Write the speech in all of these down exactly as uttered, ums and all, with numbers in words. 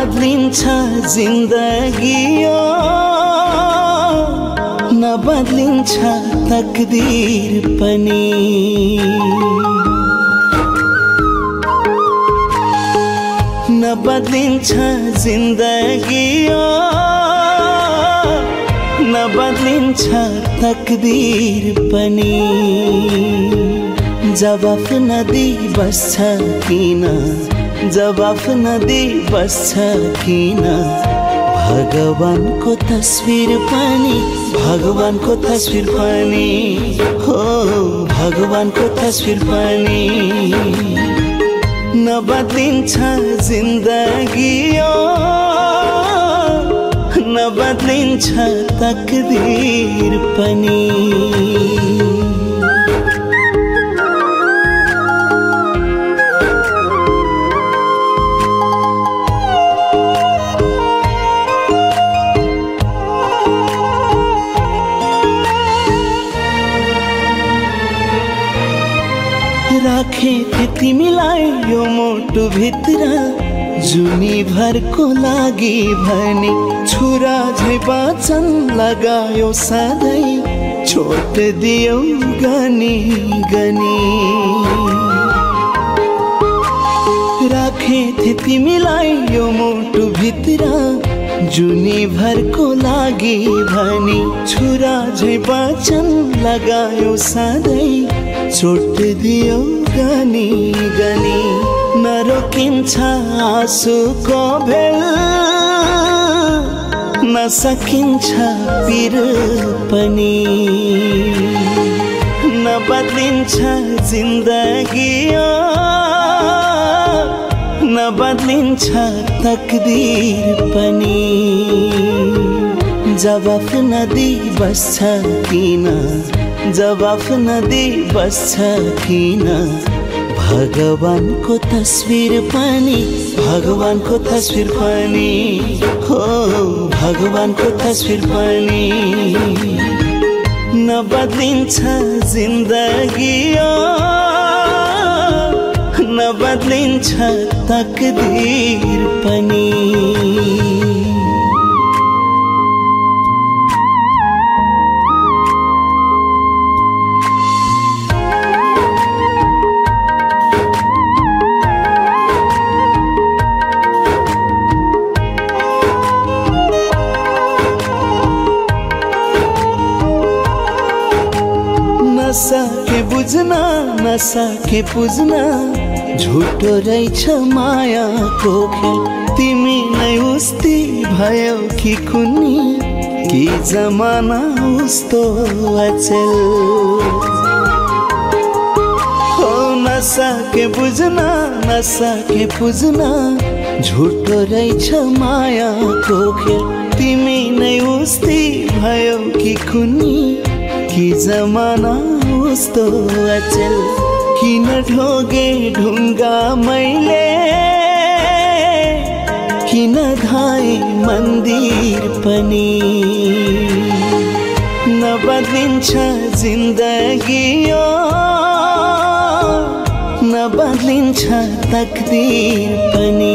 नबदलिन्छ जिन्दगी यो नबदलिन्छ तकदीर पनि नबदलिन्छ जिन्दगी यो नबदलिन्छ तकदीर पनि जवाफ नदी बस्छ किन जवाफ नदी बस्छ किन भगवानको तस्बिर पनि भगवानको तस्बिर पनि हो भगवानको तस्बिर पनि नबदलिन्छ जिन्दगी यो नबदलिन्छ तकदीर पनि राखे थे तिमीलाई यो मुटु भित्र जुनी भरको लागि भने छुरा झै वचन लगायो सधैँ छोट दियो गनी गनी राखे थे तिमीलाई यो मुटु भित्र जुनी भरको लागि भने छुरा झै वचन लगायो सधैँ छोट दियो गनी गनी नरोकिन्छ आँसुको भेल नसकिन्छ पिर पनि नबदलिन्छ जिन्दगी यो नबदलिन्छ तकदीर पनि जवाफ नदी बस्छ किन जवाफ नदी बस्छ किन भगवानको तस्बिर पनि भगवानको तस्बिर पनि हो भगवानको तस्बिर पनि नबदलिन्छ जिन्दगी यो नबदलिन्छ तकदीर पनि नसके बुझ्न नसके बुझ्न झुटो रहेछ मायाको खेल तिमी नै उस्ती भयो कि कुन्नी कि जमाना उस्तो अचेल हो नसके बुझ्न नसके बुझ्न झुटो रहेछ मायाको खेल तिमी नै उस्ती भयो कि कुन्नी कि जमाना उस्तो अचेल किन ढोगे ढुङ्गा मैले किन धाए मन्दिर पनि नबदलिन्छ जिन्दगी यो नबदलिन्छ तकदीर पनि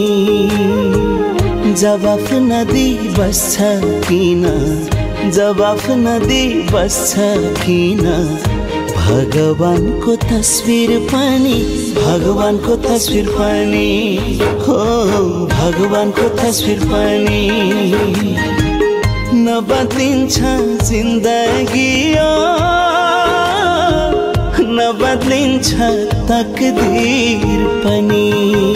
जवाफ नदी बस्छ किन जवाफ नदी बस्छ किन भगवानको तस्बिर पनि भगवानको तस्बिर पनि हो भगवानको तस्बिर पनि नबदलिन्छ जिन्दगी यो नबदलिन्छ तकदीर पनि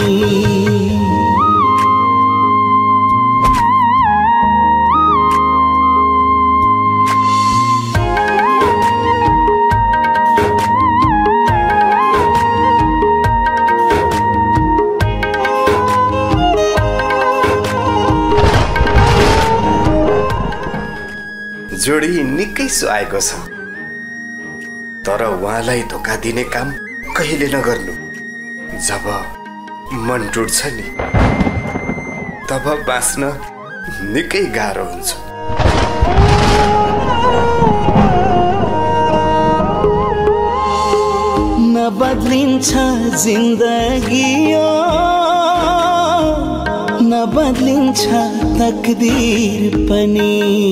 जोडी निकै सुहाएको छ तर उहाँलाई धोका दिने काम कहिले नगर्नु जब मन टुट्छ नि तब बाँच्न निकै गाह्रो हुन्छ नबदलिन्छ जिन्दगी यो नबदलिन्छ बदलिन्छ तकदीर पनि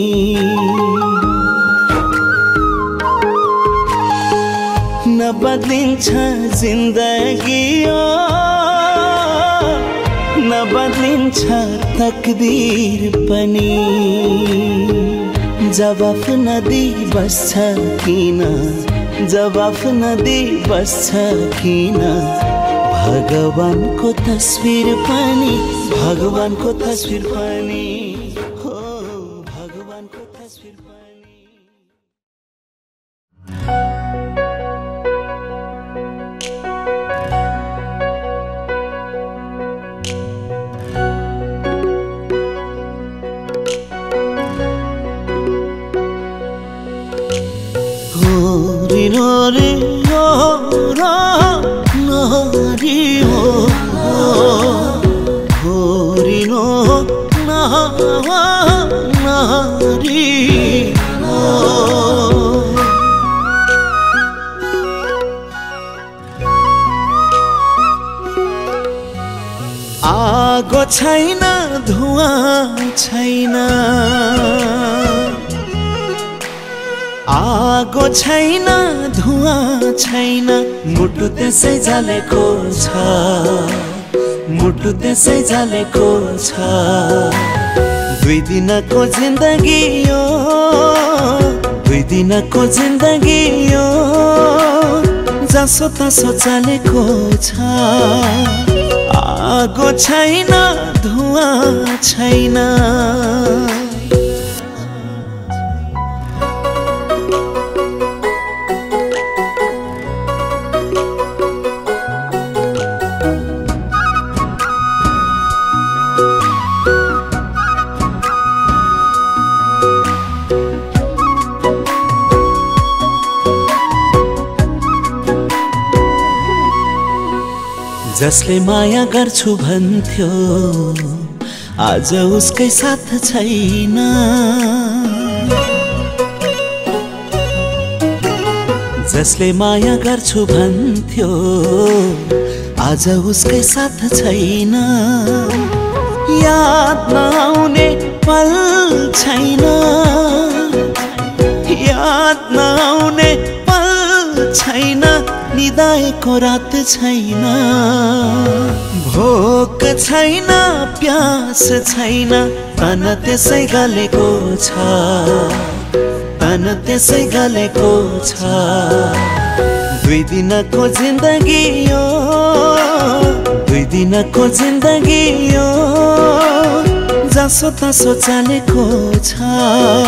नबदलिन्छ जिन्दगी नबदलिन्छ तकदीर पनि जवाफ नदी बस्छ किन जवाफ नदी बस्छ किन भगवानको तस्बिर पनि भगवानको तस्बिर पनि हो भगवानको तस्बिर पनि रे हो रा नारी हो हो री नो ना नारी हो आगो छैन धुआँ छैन आगो छैन धुआँ छैन मुटु त्यसै जलेको छ मुटु त्यसै जलेको छ दुई दिनको जिन्दगी यो दुई दिनको जिन्दगी यो जसो तसो चलेको छ आगो छैन धुआँ छैन जसले माया गर्छु भन्थ्यो आज उसकै साथ छैन जसले माया गर्छु भन्थ्यो आज उसकै साथ छैन याद नआउने पल छैन याद नआउने पल छैन निदाएको रात छैन भोक छैन प्यास छैन तन त्यसै गलेको छ तन त्यसै गलेको छ दुई दिनको जिन्दगी यो दुई दिनको जिन्दगी यो जसो तसो चलेको छ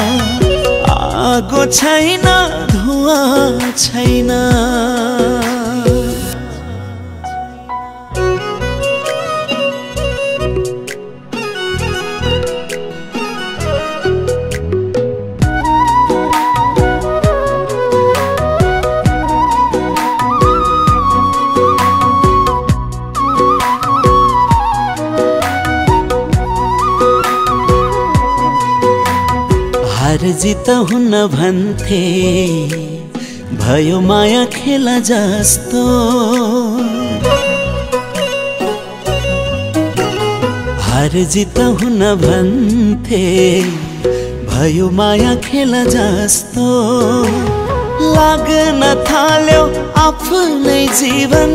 आगो छैन धुआँ छैन हार जित हुन्न भन्थे भयो माया खेला जस्तो हार जित हुन्न भन्थे भयो माया खेला जस्तो लाग्न थाल्यो आफ्नै जीवन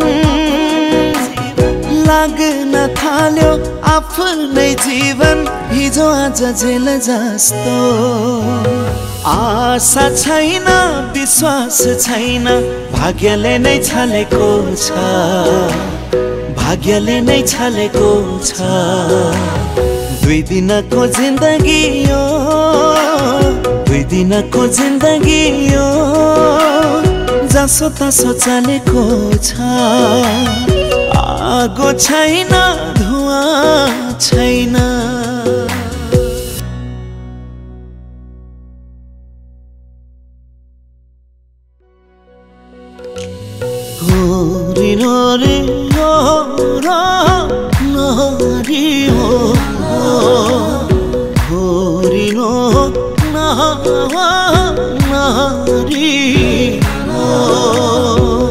लाग्न थाल्यो आफ्नै जीवन हिजो आज जेल जस्तो आशा छैन विश्वास छैन भाग्यले नै छलेको छ भाग्यले नै छलेको छ दुई दिनको जिन्दगी यो दुई दिनको जिन्दगी यो जसो तसो चलेको छ आगो छैन धुआँ छैन रे रे हो रा नारी हो हो रे नो ना नारी हो